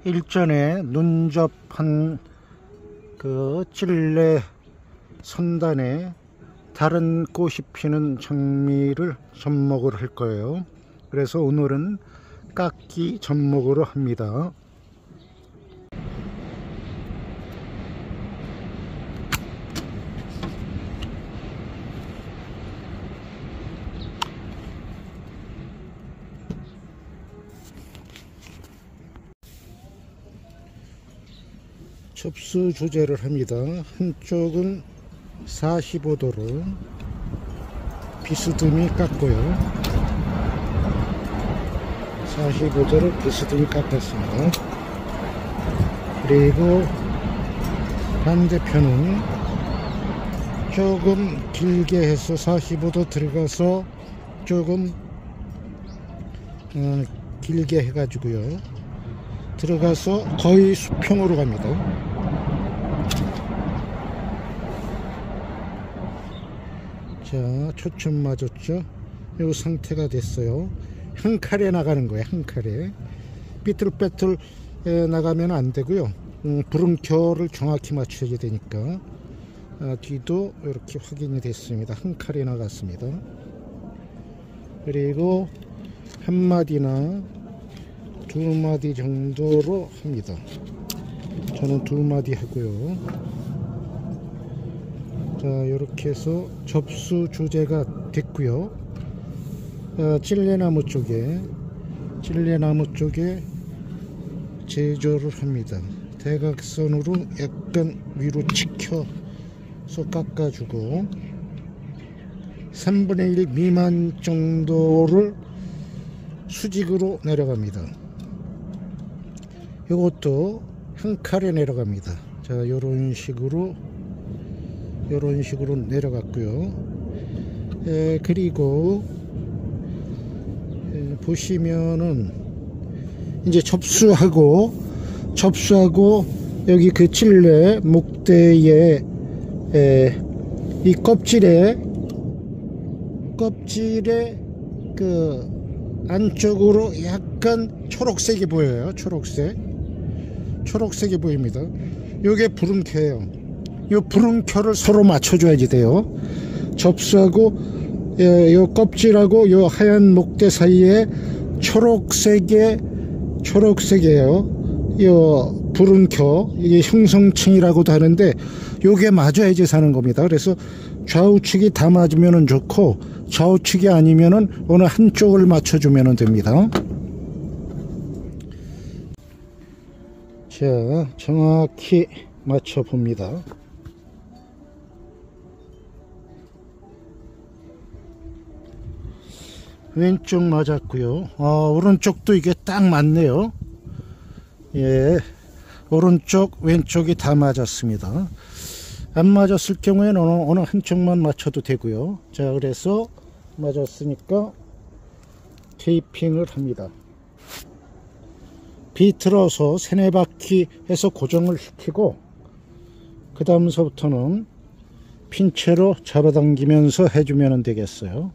일전에 눈접한 그 찔레 선단에 다른 꽃이 피는 장미를 접목을 할 거예요. 그래서 오늘은 깎기 접목으로 합니다. 접수 조제를 합니다. 한쪽은 45도로 비스듬히 깎고요. 45도로 비스듬히 깎았습니다. 그리고 반대편은 조금 길게 해서 45도 들어가서 조금 길게 해가지고요. 들어가서 거의 수평으로 갑니다. 자, 초점 맞았죠? 이 상태가 됐어요. 한 칼에 나가는 거예요. 한 칼에 삐뚤빼뚤 나가면 안 되고요. 부름켜를 정확히 맞춰야 되니까. 뒤도 이렇게 확인이 됐습니다. 한 칼에 나갔습니다. 그리고 한 마디나 두 마디 정도로 합니다. 저는 두 마디 하고요. 자, 이렇게 해서 접수 조제가 됐고요. 찔레나무 쪽에 제조를 합니다. 대각선으로 약간 위로 치켜서 깎아주고 3분의 1 미만 정도를 수직으로 내려갑니다. 이것도 한 칼에 내려갑니다. 자, 이런 식으로 내려갔고요. 그리고 보시면은 이제 접수하고 여기 그 찔레 목대에 이 껍질에 그 안쪽으로 약간 초록색이 보여요. 초록색이 보입니다. 요게 부름켜예요. 요 부름켜를 서로 맞춰줘야지 돼요. 접수하고 요 껍질하고 요 하얀 목대 사이에 초록색이에요. 요 부름켜, 이게 형성층이라고도 하는데 요게 맞아야지 사는 겁니다. 그래서 좌우측이 다 맞으면 좋고 좌우측이 아니면은 어느 한쪽을 맞춰주면 됩니다. 자, 정확히 맞춰 봅니다. 왼쪽 맞았고요. 오른쪽도 이게 딱 맞네요. 예, 오른쪽 왼쪽이 다 맞았습니다. 안 맞았을 경우에는 어느 한쪽만 맞춰도 되고요. 자, 그래서 맞았으니까 테이핑을 합니다. 비틀어서 3-4바퀴 해서 고정을 시키고 그 다음서부터는 핀채로 잡아당기면서 해주면 되겠어요.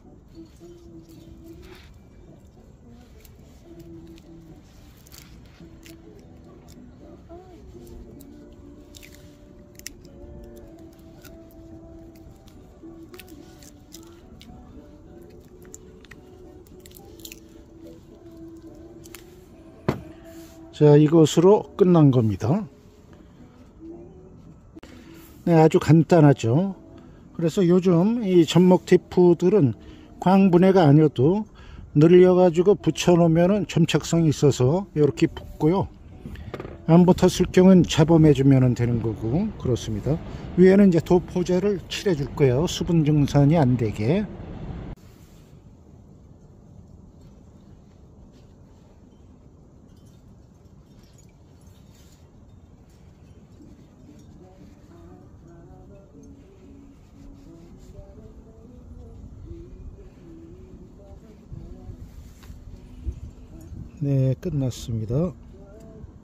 자, 이것으로 끝난 겁니다. 네, 아주 간단하죠. 그래서 요즘 이 접목 테이프들은 광분해가 아니어도 늘려가지고 붙여놓으면 점착성이 있어서 이렇게 붙고요. 안 붙었을 경우는 잡아매주면 되는 거고 그렇습니다. 위에는 이제 도포제를 칠해줄 거예요. 수분 증산이 안 되게. 네, 끝났습니다.